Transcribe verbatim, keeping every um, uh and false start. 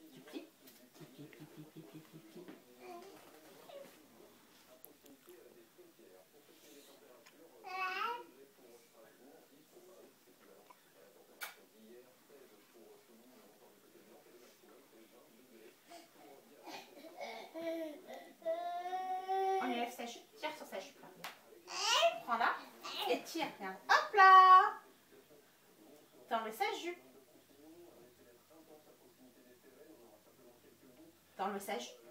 Tu plies. Pli, pli, pli, pli, pli, pli, pli, pli. On élève sa jupe, tire sur sa jupe. Là. Prends là et tire. Regarde. Hop là. T'enlèves sa jupe. T'enlèves sa jupe.